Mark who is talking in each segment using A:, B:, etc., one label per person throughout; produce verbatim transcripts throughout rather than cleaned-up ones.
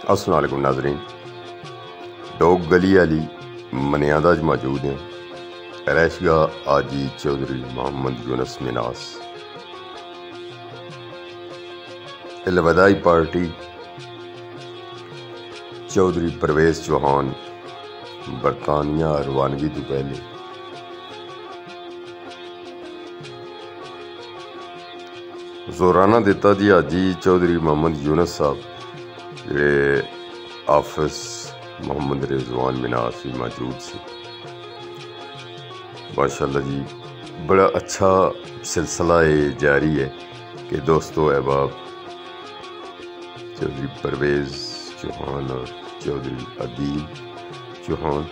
A: السلام علیکم ناظرین، ڈوگ گلی علی منیادہ موجود ہیں۔ رہائش گاہ آجی چودھری محمد یونس مناس۔ الوداعی پارٹی چودھری پرویز چوہان برطانیہ روانگی تو پہلے۔ زورانہ دیتا دی آجی چودھری محمد یونس صاحب جڑے آفس محمد رضوان مناس بھی موجود سے۔ ماشاءاللہ جی بڑا اچھا سلسلہ جاری ہے کہ دوستو احباب چودھری پرویز چوہان اور چودھری عدیل چوہان،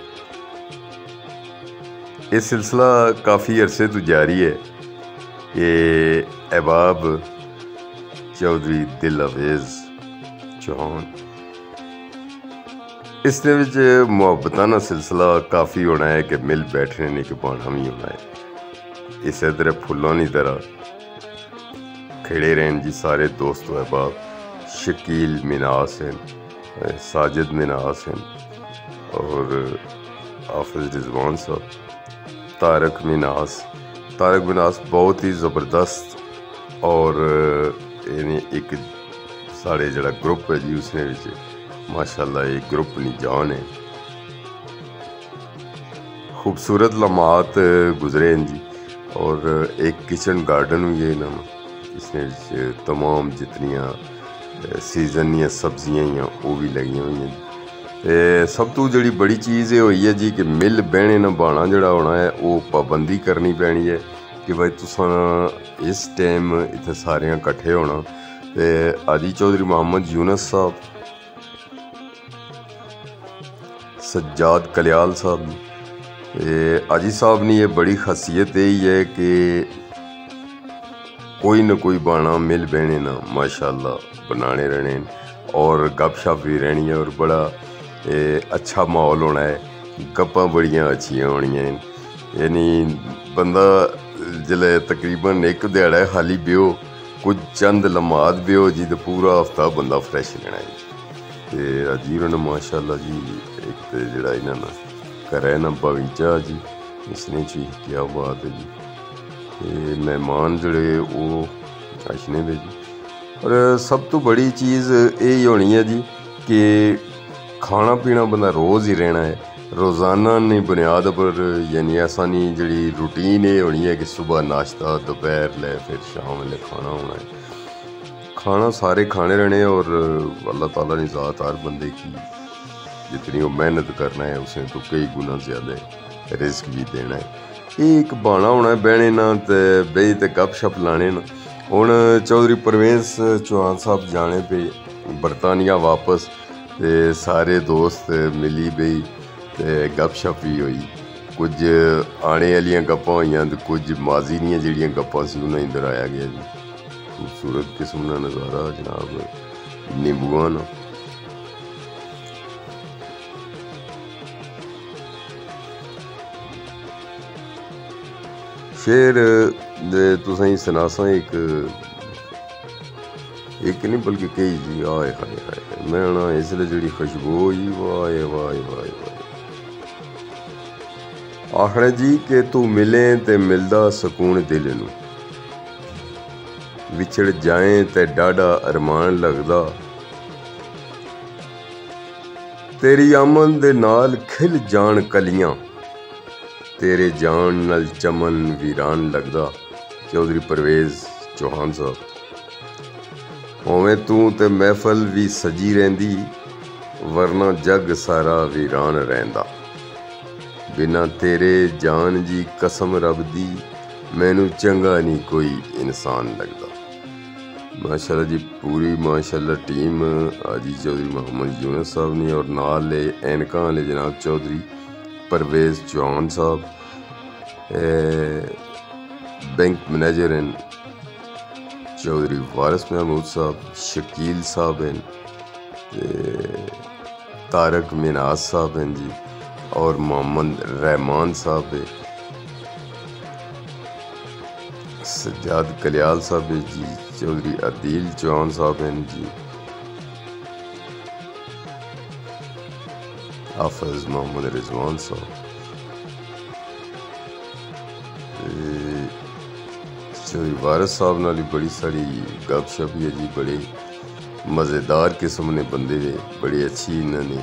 A: یہ سلسلہ کافی عرصے تو جاری ہے کہ احباب چودھری دل اویز چوہان اس نے وچ محبتانہ سلسلہ کافی ہونا ہے کہ مل بیٹھنے نے کہ بانا بھی ہونا ہے۔ اسی طرح پھلانی طرح کھڑے رہن جی سارے دوست و احباب، شکیل مناس ہیں، ساجد مناس ہیں اور حافظ رضوان صاحب، طارق مناس طارق مناس بہت ہی زبردست اور یعنی ایک ساڑے جڑا گروپ ہے جی اس نے وچ ماشاءاللہ ایک گروپ نہیں جان ہے۔ خوبصورت لمحات گزرے ہیں جی اور ایک کچن گارڈن ہوئی ہے نا اس نے تمام جتنیاں سیزن سبزیاں ہیں وہ بھی لگی ہوئی ہیں۔ سب تو جڑی بڑی چیز یہ ہوئی ہے جی کہ مل بہنے نہ بانا جڑا ہونا ہے وہ پابندی کرنی پینی ہے کہ بھائی تساں اس ٹائم اتنے سارے کٹھے ہونا۔ آجی چودھری محمد یونس صاحب، سجاد کلیال صاحب، آجی صاحب نے یہ بڑی خاصیت یہی ہے کہ کوئی نہ کوئی بانا مل بہنے نا ماشاءاللہ بنانے رہنے اور گپ شپ بھی رہنی ہے اور بڑا اچھا ماحول ہونا ہے، گپاں بڑیاں اچھیاں ہونی ہیں۔ یعنی بندہ جلے تقریباً ایک دیہڑا خالی بیو کچھ چند لمحات بیو جی تو پورا ہفتہ بندہ فریش لینا ہے جی۔ عجیب نے ماشاءاللہ جی ایک جڑا انہاں نا کرے نا باغیچہ جی اس نے چی کیا بات ہے جی، مہمان جڑے وہ اشنے دے جی۔ اور سب تو بڑی چیز یہی ہونی ہے جی کہ کھانا پینا بندہ روز ہی رہنا ہے، روزانہ نہیں بنیاد پر، یعنی ایسا نہیں جڑی روٹین یہ ہونی ہے کہ صبح ناشتہ دوپہر لے پھر شام لے کھانا ہونا ہے۔ کھانا سارے کھانے رہنے اور اللہ تعالیٰ نے ذات ہر بندے کی جتنی وہ محنت کرنا ہے اسے تو کئی گنا زیادہ رزق بھی دینا ہے۔ یہ ایک بانا ہونا ہے بہنے نا تے بے تے گپ شپ لانے نا۔ ہن چودھری پرویز چوہان صاحب جانے پہ برطانیہ واپس تے سارے دوست ملی بئی تے گپ شپ بھی ہوئی، کچھ آنے والیاں گپاں ہوئیاں تے کچھ ماضی دیاں جڑیاں گپاں سی انہیں ادھر آیا گیا جی۔ خوبصورت قسم کا نظارہ جناب نیمبواں نا۔ شعر تساں ہی سناساں ایک ایک نہیں بلکہ کئی جی آئے ہائے ہائے میں نا اس لیے جڑی خوشبو جی وائے وائے وائے وائے آخر جی کہ تو ملے تے ملدا سکون دل نو، وچھڑ جائیں تے ڈاڈا ارمان لگدا، تیری آمن دے نال کھل جان کلیاں، تیرے جان نال چمن ویران لگدا۔ چودھری پرویز چوہان صاحب، ہوویں تو تے محفل بھی سجی رہندی، ورنہ جگ سارا ویران رہندا، بنا تیرے جان جی قسم رب دی، مینوں چنگا نہیں کوئی انسان لگدا۔ ماشاءاللہ جی پوری ماشاءاللہ ٹیم آجی چودھری محمد یونس صاحب نے اور نال لے اینکاں والے جناب چودھری پرویز چوہان صاحب، بینک منیجر ہیں چودھری وارث محمود صاحب، شکیل صاحب ہیں، طارق مناس صاحب ہیں جی اور محمد رحمان صاحب ہیں، سجاد کلیال صاحب ہیں جی، چودھری عدیل چوہان صاحب ہیں جی، حافظ محمد رضوان صاحب چودھری وارث صاحب نال بھی بڑی ساری گپ شپ ہے جی، بڑے مزیدار قسم نے بندے نے، بڑی اچھی انہوں نے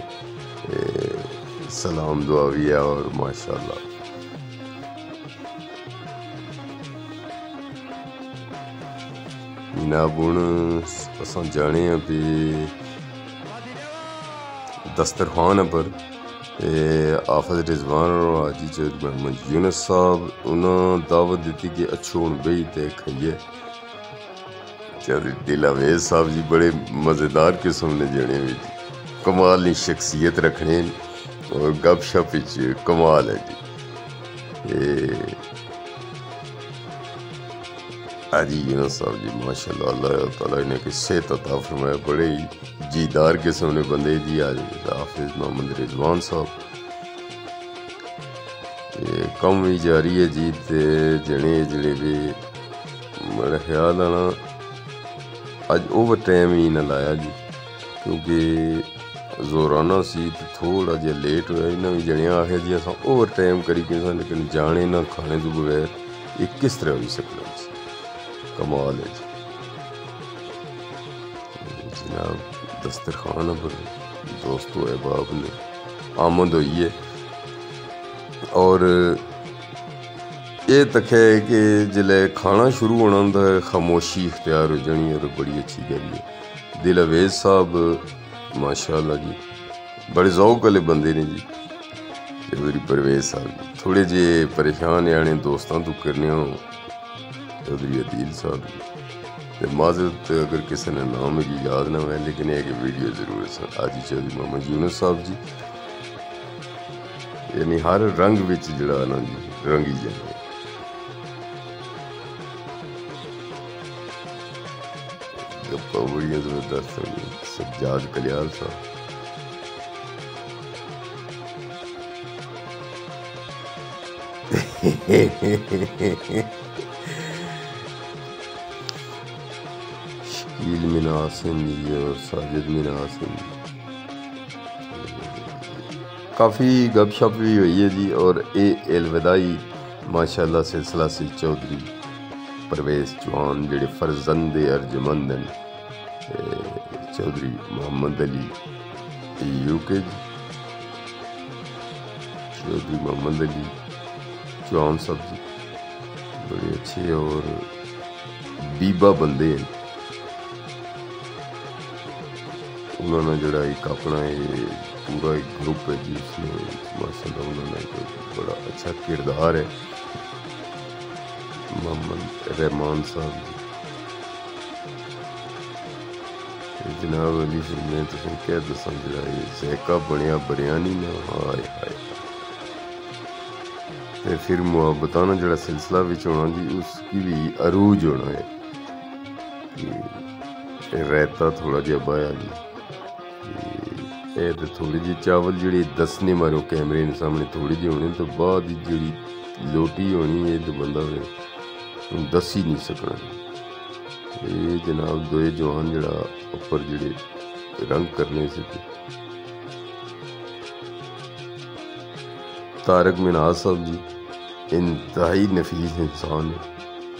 A: سلام دعا بھی ہے اور ماشاء اللہ جناب ہوں اساں جانے ہیں بھی دسترخوان پر حافظ رضوان اور حاجی چودھری محمد یونس صاحب انہوں دعوت دیتی کہ اچھو ہوں بھئی تے کھائیے. چودھری دلاویز صاحب جی بڑے مزیدار قسم نے جانے بھی جی، کمال نہیں شخصیت رکھنے اور گپ شپ کمال ہے جی. حاجی یونس صاحب جی ماشاء اللہ اللہ تعالیٰ انہیں کی صحت عطا فرمائے، بڑے ہی جیدار قسم نے بندے جی. آج حافظ محمد رضوان صاحب کم بھی جاری ہے جی، تے جنے جڑے بھی میرا خیال ہے نا اج اوور ٹائم ہی نہ لایا جی، کیونکہ زورانہ سی تو تھوڑا جہا لیٹ ہوا. انہیں بھی جنے آخیا جی اصا اوور ٹائم کری کے سا، لیکن جانے نہ کھانے تو بغیر یہ کس طرح ہوئی سکنا جی، کمال ہے جی. جناب دسترخوان پر دوستو احباب نے آمد ہوئی ہے اور یہ تک ہے کہ جلے کھانا شروع ہونا ہوں ہے خاموشی اختیار ہو جانی اور بڑی اچھی گل ہے. دلاویز صاحب ماشاءاللہ جی بڑے ذوق والے بندے نے جی. چودھری پرویز صاحب جی تھوڑے جے پریشان آنے دوستاں تو کرنے ہوں. چودھری عدیل صاحب جی معذرت اگر کسی نے نام میری یاد نہ ہوئے، لیکن یہ کہ ویڈیو ضرور ہے. حاجی چودھری محمد یونس صاحب جی یعنی ہر رنگ وچ جڑا نا جی رنگی جانے. گپا بڑیاں زبردست ہیں. سجاد کلیال صاحب شکیل مناسن جی اور ساجد مناسن کافی گپ شپ بھی ہوئی ہے جی. اور اے الوداعی ماشاءاللہ سلسلہ سی چودھری پرویز چوہان جڑے فرزند ارجمند ہیں. چودھری محمد علی یو کے جی، چودھری محمد علی چوہان صاحب جی بڑے اچھے اور بیبا بندے ہیں. انہوں نے جڑا ایک اپنا پورا ایک گروپ ہے جی، اس میں ماشاءاللہ انہوں نے بڑا اچھا کردار ہے. محمد رحمان صاحب جی جناب علی سے میں تو کہہ دساں جڑا یہ ذائقہ بنیا بریانی نہ ہائے ہائے. تے پھر محبتانہ جڑا سلسلہ وچ ہونا جی اس کی بھی عروج ہونا ہے کہ ریتا تھوڑا جہا بایا جی. اے تے تھوڑی جی چاول جڑی دسنے مارو کیمرے نے سامنے تھوڑی جی ہونی، تو بعد جڑی لوٹی ہونی ہے تو بندہ دس ہی نہیں سکنا. یہ جناب دوئے جوان جڑا اوپر جڑے رنگ کرنے سے تھے. طارق مناز صاحب جی انتہائی نفیس انسان ہے.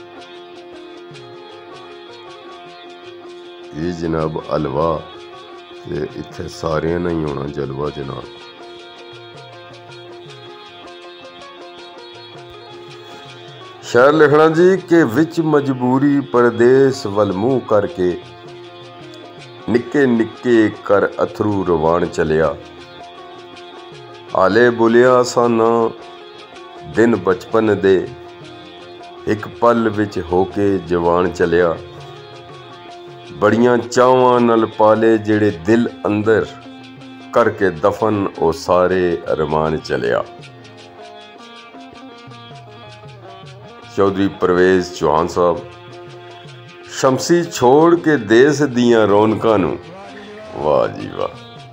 A: یہ جناب الوا اتنے سارے نہیں ہونا جلوہ جناب. شعر لکھنا جی کہ وچ مجبوری پردیس ول منہ کر کے نکے نکے کر اتھرو روان چلیا. آلے بولیا سانا دن بچپن دے ایک پل وچ ہو کے جوان چلیا. بڑیاں چاواں نال پالے جڑے دل اندر کر کے دفن او سارے ارمان چلیا. چودھری پرویز چوہان صاحب شمسی چھوڑ کے دیس دیاں رونکاں نو، واہ جی واہ.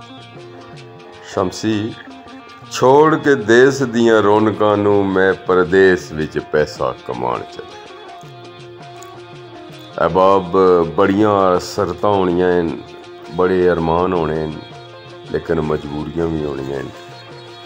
A: شمسی چھوڑ کے دیس دیاں رونکاں نو میں پردیس وچ پیسہ کمان چلے. احباب بڑیاں سرتاں ہونیاں ہیں، بڑے ارمان ہونے ہیں، لیکن مجبوریاں بھی ہونیاں ہیں.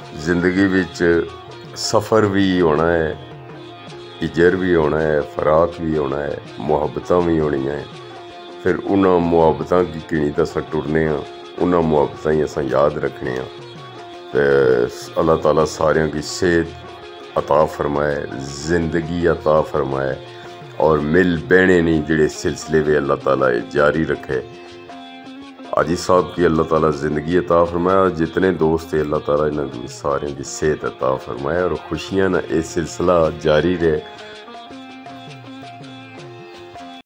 A: زندگی وچ سفر بھی ہونا ہے، اجر بھی ہونا ہے، فراق بھی ہونا ہے، محبتاں بھی ہونی ہیں۔ پھر انہاں محبتاں کی کڑی تے اساں ٹرنے ہاں، انہاں محبتاں ہی اساں یاد رکھنے ہاں۔ تے اللہ تعالیٰ ساریاں کی صحت عطا فرمائے، زندگی عطا فرمائے، اور مل بہنے نہیں جڑے سلسلے وے اللہ تعالیٰ جاری رکھے۔ حاجی صاحب کی اللہ تعالیٰ زندگی عطا فرمائے، اور جتنے دوست اللہ تعالیٰ انہاں کی سارے کی صحت عطا فرمائے، اور خوشیاں نہ اے سلسلہ جاری رہے۔